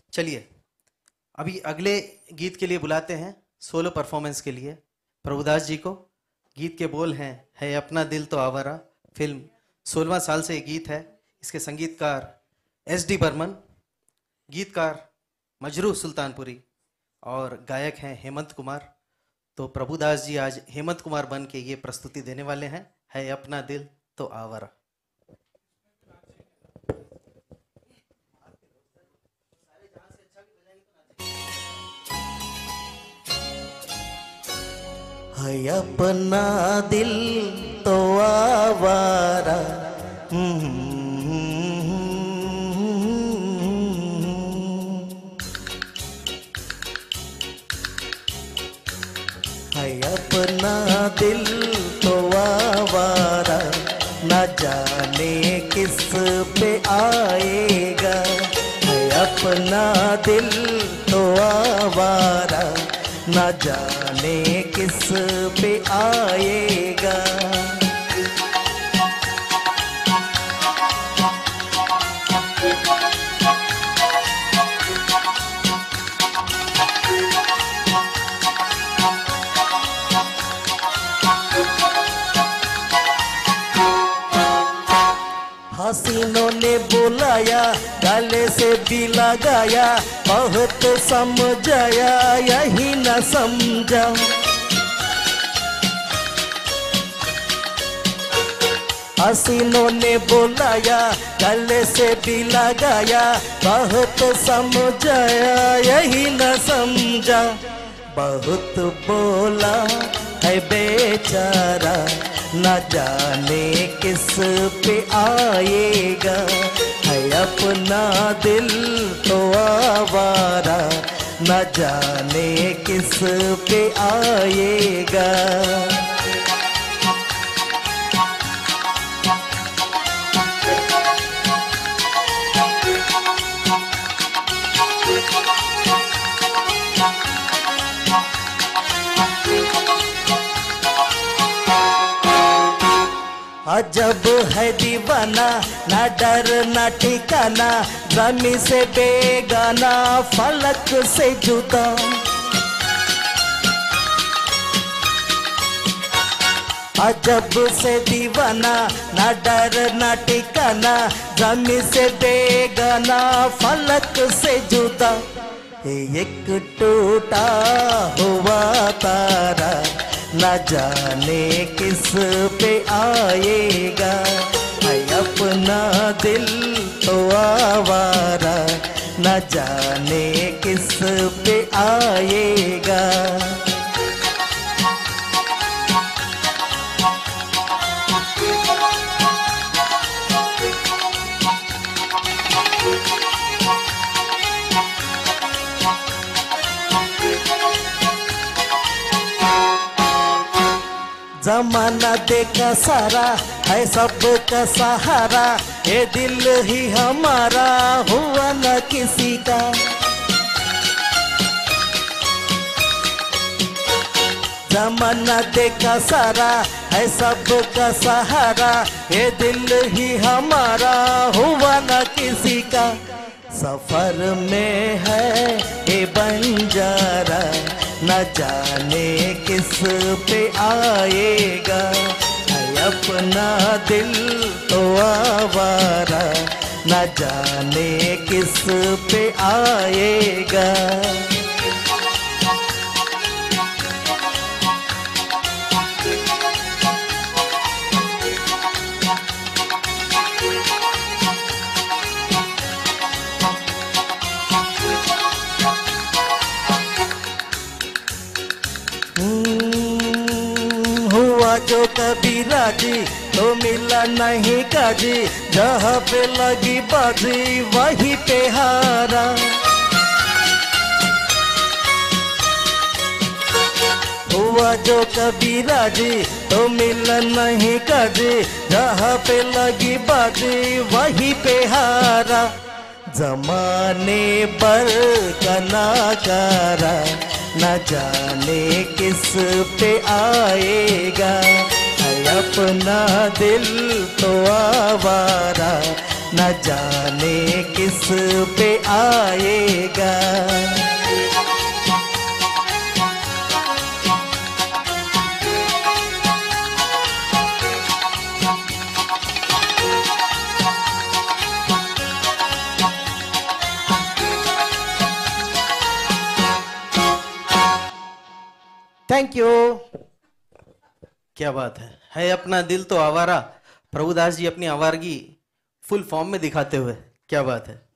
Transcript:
चलिए अभी अगले गीत के लिए बुलाते हैं सोलो परफॉर्मेंस के लिए प्रभुदास जी को। गीत के बोल हैं है अपना दिल तो आवारा। फिल्म 16वां साल से ये गीत है। इसके संगीतकार SD बर्मन, गीतकार मजरू सुल्तानपुरी और गायक हैं हेमंत कुमार। तो प्रभुदास जी आज हेमंत कुमार बन के ये प्रस्तुति देने वाले हैं, है अपना दिल तो आवारा। है अपना दिल तो आवारा, है अपना दिल तो आवारा, न जाने किस पे आएगा। है अपना दिल तो आवारा, न जाने किस पे आएगा। हसीनों ने बुलाया, गले से भी लगाया, बहुत समझाया यही न समझा। हसीनों ने बुलाया, गले से भी लगाया, बहुत समझाया यही न समझा। बहुत बोला है बेचारा, न जाने किस पे आएगा। है अपना दिल तो आवारा, न जाने किस पे आएगा। अजब है दीवाना, ना डर ना ठिकाना, ज़मीं से बेगाना, फलक से जुदा। अजब से दीवाना, ना डर ना ठिकाना, ज़मीं से बेगाना, फलक से जुदा। एक टूटा हुआ तारा, न जाने किस पे आएगा। है अपना दिल तो आवारा, न जाने किस पे आएगा। जमाना देखा सारा, है सबका सहारा, ये दिल ही हमारा हुआ न किसी का। जमाना देखा सारा, है सबका सहारा, ये दिल ही हमारा हुआ न किसी का। सफर में है ये बंजारा, न जाने किस पे आएगा। है अपना दिल तो आवारा, न जाने किस पे आएगा। हुआ जो कभी राजी, तो मिला नहीं काजी, जहाँ पे लगी बाजी वहीं पे हारा। हुआ जो कभी राजी, तो मिला नहीं काजी, जहाँ पे लगी बाजी वहीं पे हारा। जमाने पर कनाकारा, न जाने किस पे आएगा। है अपना दिल तो आवारा, न जाने किस पे आएगा। Thank you. क्या बात है अपना दिल तो आवारा। प्रभुदास जी अपनी आवारगी फुल फॉर्म में दिखाते हुए, क्या बात है।